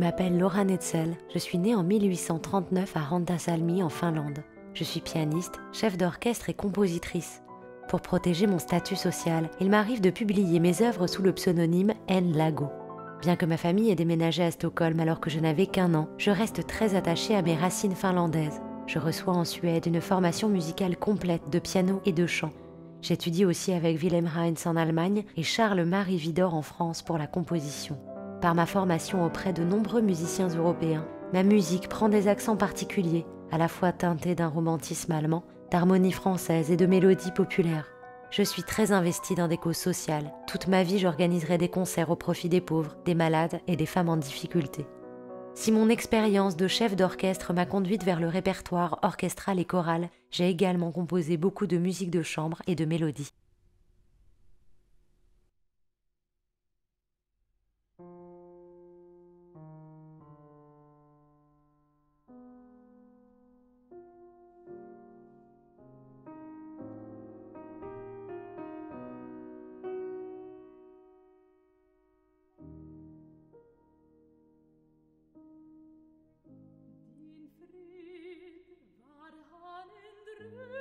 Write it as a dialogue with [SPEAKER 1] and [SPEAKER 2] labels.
[SPEAKER 1] m'appelle Laura Netzel, je suis née en 1839 à Rantasalmi en Finlande. Je suis pianiste, chef d'orchestre et compositrice. Pour protéger mon statut social, il m'arrive de publier mes œuvres sous le pseudonyme N. Lago. Bien que ma famille ait déménagé à Stockholm alors que je n'avais qu'1 an, je reste très attachée à mes racines finlandaises. Je reçois en Suède une formation musicale complète de piano et de chant. J'étudie aussi avec Wilhelm Heinz en Allemagne et Charles-Marie Widor en France pour la composition. Par ma formation auprès de nombreux musiciens européens, ma musique prend des accents particuliers, à la fois teintés d'un romantisme allemand, d'harmonie française et de mélodies populaires. Je suis très investie dans des causes sociales. Toute ma vie, j'organiserai des concerts au profit des pauvres, des malades et des femmes en difficulté. Si mon expérience de chef d'orchestre m'a conduite vers le répertoire orchestral et choral, j'ai également composé beaucoup de musique de chambre et de mélodies.
[SPEAKER 2] Din frid var han en dröm